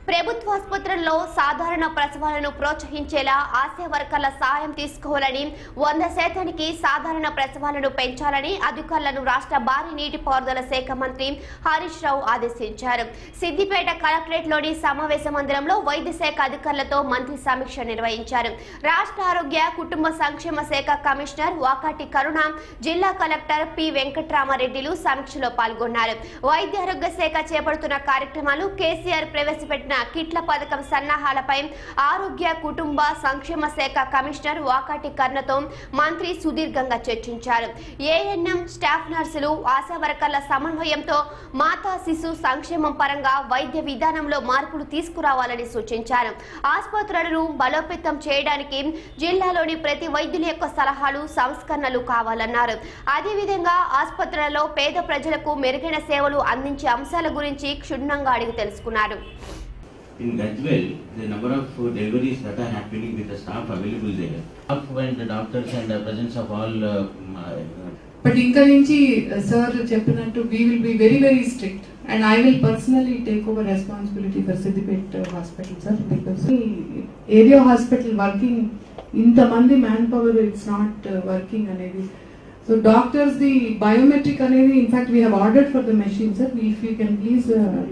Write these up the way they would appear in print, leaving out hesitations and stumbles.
ప్రభుత్వాసుపత్రుల్లో సాధారణ ప్రసవాలను ప్రోత్సహించేలా ఆశా వర్కర్ల సహాయం తీసుకోవాలని 100% సాధారణ ప్రసవాలను పెంచాలని అధికారులను రాష్ట్ర భారీ నీటిపారుదల శాఖ మంత్రి హరీష్ రావు ఆదేశించారు. సిద్దిపేట కలెక్టరేట్ లోని సమావేశ మందిరంలో వైద్య శాఖ అధికారులతో మంత్రి సమీక్ష నిర్వహించారు. రాష్ట్ర ఆరోగ్య కుటుంబ సంక్షేమ శాఖ కమిషనర్ వాకాటి కరుణ, జిల్లా కలెక్టర్ పి వెంకట్రామరెడ్డిలు సమీక్షలో పాల్గొన్నారు. వైద్య ఆరోగ్య శాఖ చేపడుతున్న కార్యక్రమాలు, కేసీఆర్ ప్రవేశపెట్టిన కిట్ల పథకం సన్నాహాలపై ఆరోగ్య కుటుంబ సంక్షేమ శాఖ కమిషనర్ వాకాటి కర్ణతో మంత్రి సుదీర్ఘంగా చర్చించారు. ఏఎన్ఎం స్టాఫ్ నర్సులు, ఆశా వర్కర్ల సమన్వయంతో మాతా శిశు సంక్షేమం పరంగా వైద్య విధానంలో మార్పులు తీసుకురావాలని సూచించారు. ఆసుపత్రులను బలోపేతం చేయడానికి జిల్లాలోని ప్రతి వైద్యుల యొక్క సలహాలు, సంస్కరణలు కావాలన్నారు. అదేవిధంగా ఆసుపత్రులలో పేద ప్రజలకు మెరుగైన సేవలు అందించే అంశాల గురించి క్షుణ్ణంగా అడిగి తెలుసుకున్నారు. In Gajwel, the number of deliveries that are happening with the staff available there, when the doctors and the presence of all. But inka nunchi sir cheppinattu we will be very strict, and I will personally take over responsibility for Siddipet hospital, sir, because area hospital working inta mandi manpower, it's not working anedi. So doctors, the biometric anedi, in fact we have ordered for the machine, sir. If you can please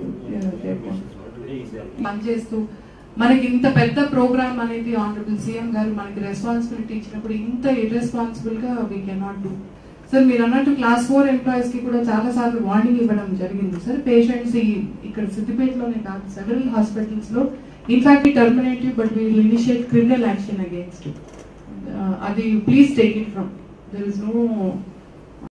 పనిచేస్తూ మనకి ఇంత పెద్ద programme అనేది honourable CM గారు మనకి responsibility ఇచ్చినప్పుడు ఇంత irresponsible గా వీ కెనాట్ డూ. సార్ మీరు అన్నట్టు క్లాస్ 4 ఎంప్లాయీస్ కి కూడా చాలా సార్లు వార్నింగ్ ఇవ్వడం జరిగింది సార్. పేషెంట్స్ ఇక్కడ సిద్దిపేటలోనే కాదు, సెవెరల్ హాస్పిటల్స్ లో in fact terminative, but we will initiate criminal action against. అది please take it from, there is no